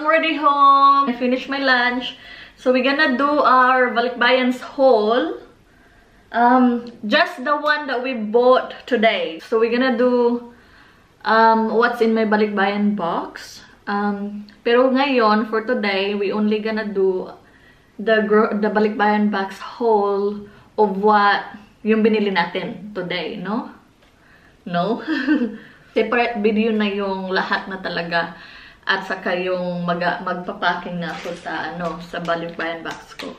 I'm already home. I finished my lunch. So we're gonna do our Balikbayan's haul. Just the one that we bought today. So we're gonna do what's in my Balikbayan box. Pero ngayon, for today, we only gonna do the Balikbayan box haul of what yung binili natin today, no? No? Separate video na yung lahat na talaga at saka yung magpapacking na ako sa sa Balikbayan box ko.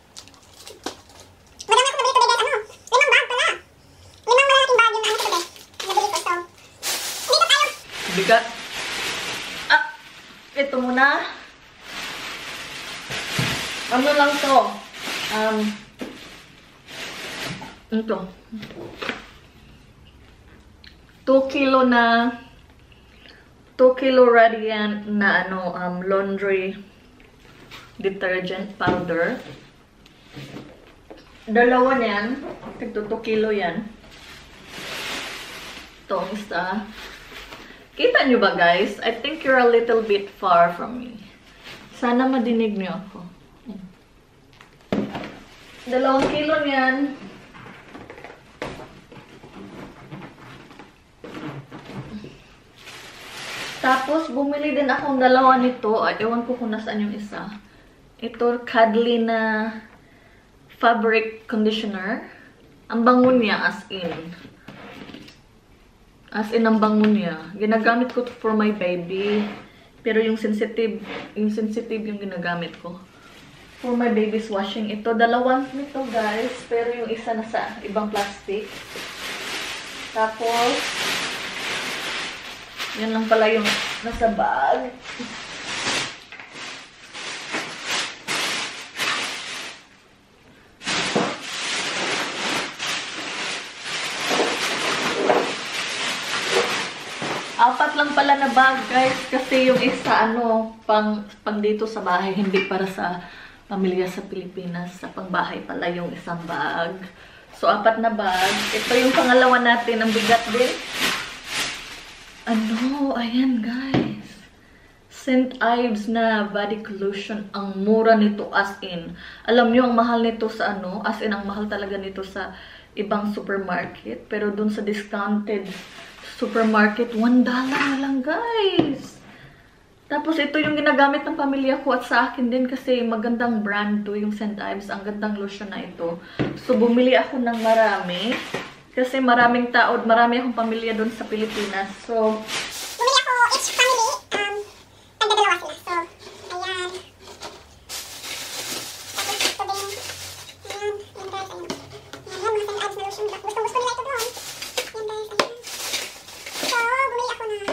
Bigat. Ito muna. Ano lang to? Ito. 2 kilo na 2 kilo Radiant na laundry detergent powder. Dalawa niyan. Ito 2 kilo yan. Ito isa. Kita nyo ba guys? I think you're a little bit far from me. Sana madinig nyo ako. 2 kilo niyan. Tapos, bumili din akong dalawa nito. Ay, ewan ko kung nasaan yung isa. Ito, Cuddly na fabric conditioner. Ang bango niya, as in. As in, ang bango niya. Ginagamit ko to for my baby. Pero yung sensitive yung ginagamit ko. For my baby's washing. Ito, dalawang nito, guys. Pero yung isa nasa ibang plastic. Tapos, yan lang pala yung nasa bag. Apat lang pala na bag, guys. Kasi yung isa, pang dito sa bahay. Hindi para sa pamilya sa Pilipinas. Sa pangbahay pala yung isang bag. So, 4 na bag. Ito yung pangalawa natin. Ang bigat din. Ayan guys. St. Ives na body lotion. Ang mura nito as in. Alam nyo, ang mahal nito sa as in, ang mahal talaga nito sa ibang supermarket. Pero dun sa discounted supermarket, $1 na lang guys. Tapos ito yung ginagamit ng pamilya ko at sa akin din kasi magandang brand to yung St. Ives. Ang gandang lotion na ito. So bumili ako ng marami. Kasi marami akong pamilya doon sa Pilipinas. So, bumili ako each family, tagdadalawa sila. So, ayan. Tapos ito din. Ayan, guys, ayan. Ayan, mga St. Ives na lotion. Gusto nila ito doon. Ayan guys, ayan. So, bumili ako ng...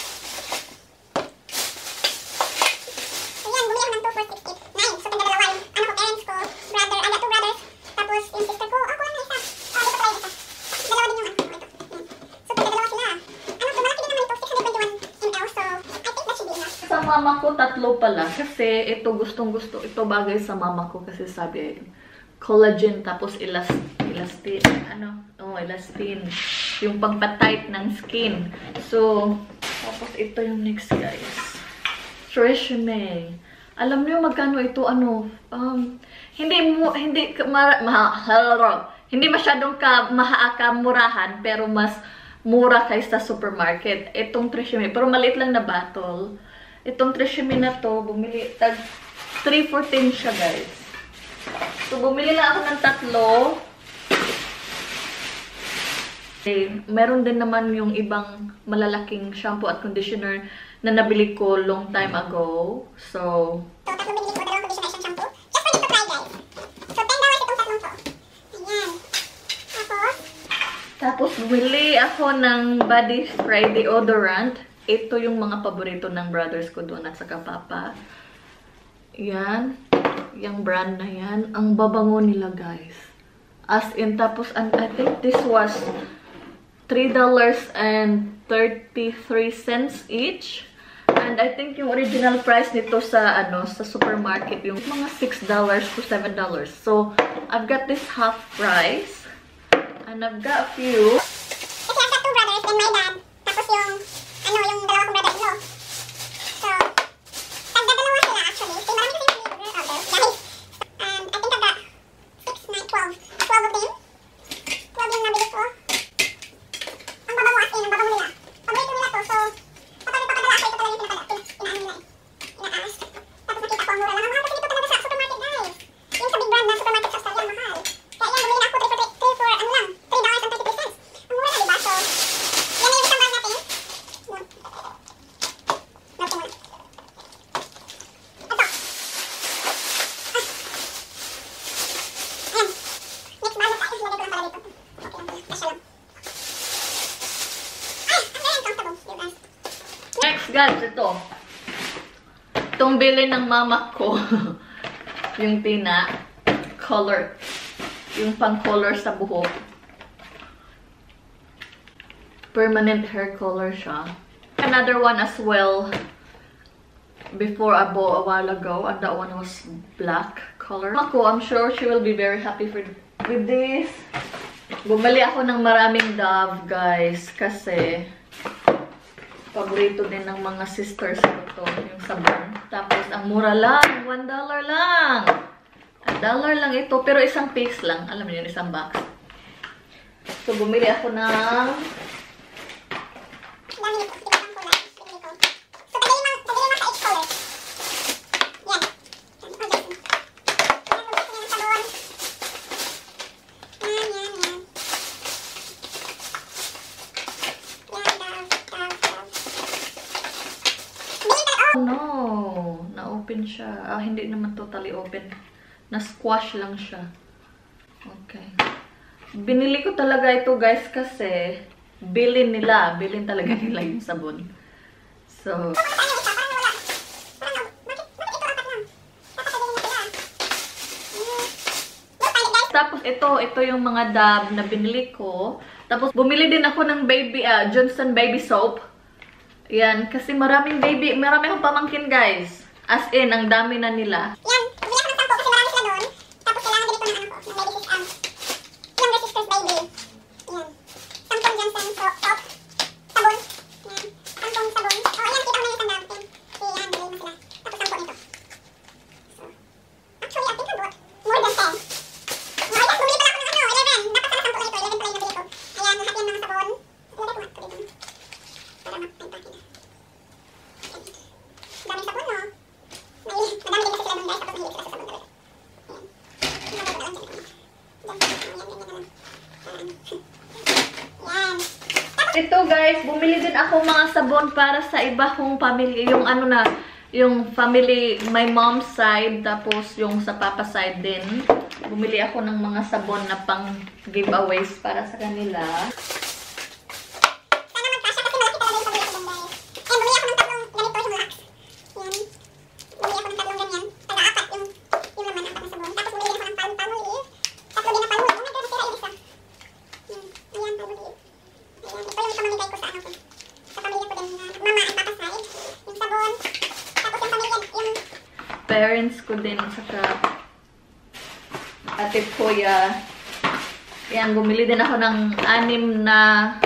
Ayan, bumili ako ng 2, 4, 6, 8, 9. So, tagdadalawa yung ko, parents ko, brother, 2 brothers. Tapos yung sister ko, ako lang na isa. Dito pa tayo isa. Dalawa din yung ito. So, dalawa sila. Malaki din naman ito. 621 ml. So, I think that should be enough. Sa mama ko, 3 pala. Kasi ito gustong-gusto. Ito bagay sa mama ko. Kasi sabi, collagen tapos elastin. Elastin. Yung pagpatight ng skin. So, tapos ito yung next, guys. Tresemme. Alam niyo magkano ito? Hindi masyadong kamurahan, pero mas mura kaysa supermarket. Itong Tresemme, pero maliit lang na bottle. Itong Tresemme na to, bumili, 314 siya, guys. So, bumili lang ako ng 3. Meron din naman yung ibang malalaking shampoo at conditioner na nabili ko long time ago. So, tatlong binili ko, dalawang conditioner, isang shampoo. Just for you to try, guys. So, $10 itong tatlong to. Ayan. Tapos, bumili ako ng body spray deodorant. Ito yung mga paborito ng brothers ko doon at saka papa. Yan. Yung brand na yan. Ang babango nila, guys. As in, tapos, I think this was $3.33 each. And I think yung original price nito sa sa supermarket yung mga $6 to $7. So I've got this half price. And I've got a few. Kasi I've got 2 brothers and my dad. Tapos yung yung dalawa kong brother-in-law. So, tagdadalawa Next, guys, ito. Itong bili ng mama ko. Yung tina. Color. Yung pang-color sa buhok. Permanent hair color siya. Another one as well. Before I bought a while ago. And that one was black color. Ako, I'm sure she will be very happy with this. Bumali ako ng maraming Dove, guys. Kasi paborito din ng mga sisters ko to, yung sabon. Tapos, ang mura lang. $1 lang. $1 lang ito. Pero isang piece lang. Alam niyo yun, isang box. So, bumili ako ng... No, na-open siya. Ah, hindi naman totally open. Na-squash lang siya. Okay. Binili ko talaga ito, guys, kasi bilin talaga nila yung sabon. So, tapos ito yung mga Dove na binili ko. Tapos bumili din ako ng Johnson baby soap. Yan, kasi marami akong pamangkin, guys. As in, ang dami na nila. Yan, bumili ako ng 10 kasi marami sila doon. Tapos kailangan din ito ng ano ko, ng baby younger sister's baby. Yan. 10 Johnson soap. Sabon. Yan. 10 sabon. Oh, yan, kita mo na yung isang dami. Yan, bili mo sila. Tapos 10 nito. So, actually, I think I bought more than 10. No, yes, bumili pala ako ng 11. Dapat sana 10 na ito. 11 pala yung nabili ko. Ayan, lahat yan mga sabon. Ilagay ko nga ito dito. Para mapagpaki na. Daming sabon, no? Madami din kasi sila doon, guys. Tapos mahilig sila sa sabon talaga. Ayan. Ito, guys, bumili din ako mga sabon para sa iba kong family. Yung ano na, yung family, my mom's side, tapos yung sa papa side din. Bumili ako ng mga sabon na pang giveaways para sa kanila. Parents ko din, saka ate kuya. Yan, bumili din ako ng 6 na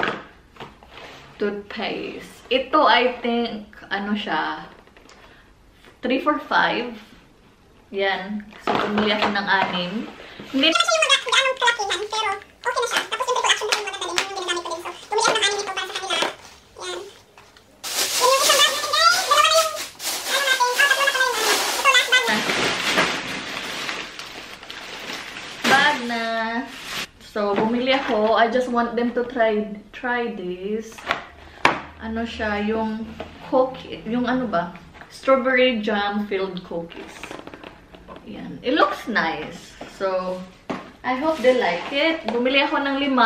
toothpaste. Ito, I think, ano siya, 3 for 5. Yan. So, bumili ako ng 6. Hindi siya yung gaanong kalakihan, pero okay na siya. Tapos yung triple action na yung maganda din, yung ginagamit ko din. So, bumili ako ng 6 nito para sa kanila. Yan. Yung isang bag natin, guys. Dalawa na yung, ano natin, tatlo na pala yung, ito last bag na. Bag na. So, bumili ako. I just want them to try this. Ano siya, yung cookie, yung ano ba? Strawberry jam filled cookies. Yan. It looks nice. So, I hope they like it. Bumili ako ng 5. 5 each,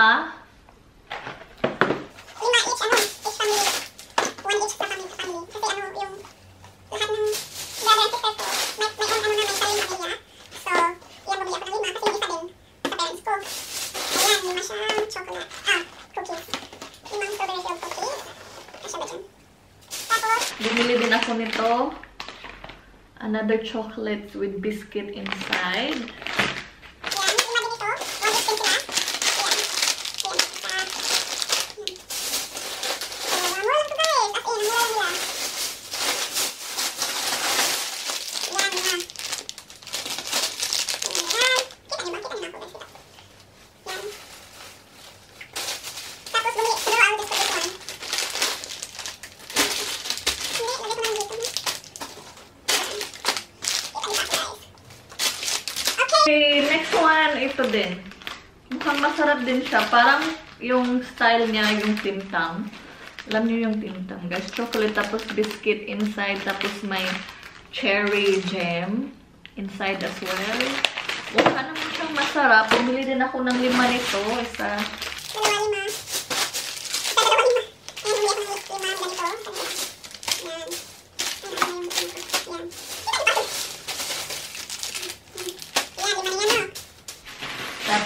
ano, each family. 1 each sa family. Kasi ano, yung lahat ng brother and sister ko, may own ano na may sarili na area. So, yan, bumili ako ng 5 kasi yung isa din sa parents ko. Ayan, 5 siyang chocolate. Cookies. 5 strawberry filled cookies. Asya ba dyan? Tapos, Bumili din ako nito. Another chocolate with biscuit inside. yan, 5 din ito. 1 each din sila. Ayan. Ayan. So, mura lang ito, guys. As in, mura lang nila. Yan, 5. Ayan. Kita niyo ba? Kita niyo na ako, guys. Yan. Tapos, bumili. Siguro ako gusto this one. Hindi, lagay ko na lang dito. Okay, next one, ito din. Mukhang masarap din siya. Parang yung style niya, yung tintang. Alam niyo yung tintang, guys. Chocolate, tapos biscuit inside, tapos may cherry jam inside as well. Mukha naman siyang masarap. Bumili din ako ng 5 nito. Isa. Dalawa 5. Isa, dalawa 5. Ayan, bumili ako ng 5 ganito. Ayan.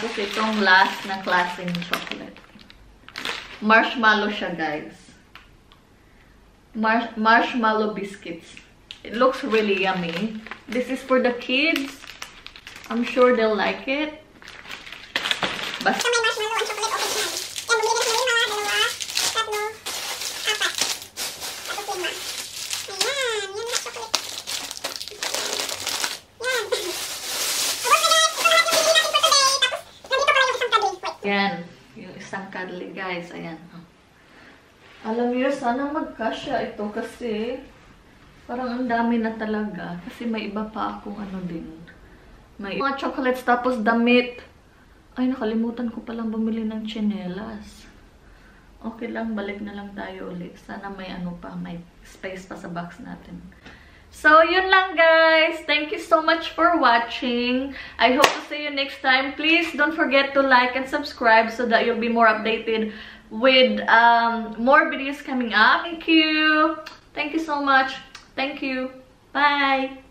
Tapos itong last na klaseng chocolate. Marshmallow siya, guys. Marshmallow biscuits. It looks really yummy. This is for the kids. I'm sure they'll like it. Basta may marshmallow ang chocolate okay yan. Yan, bumili din ng 5, 6, 7, 8. yan, yung isang cuddly, guys. Ayan. Alam niyo, sana magkasya ito kasi parang ang dami na talaga. Kasi may iba pa akong ano din. May mga chocolates tapos damit. Ay, nakalimutan ko palang bumili ng tsinelas. Okay lang, balik na lang tayo ulit. Sana may ano pa, may space pa sa box natin. So, yun lang, guys. Thank you so much for watching. I hope to see you next time. Please don't forget to like and subscribe so that you'll be more updated with more videos coming up. Thank you. Thank you so much. Thank you. Bye.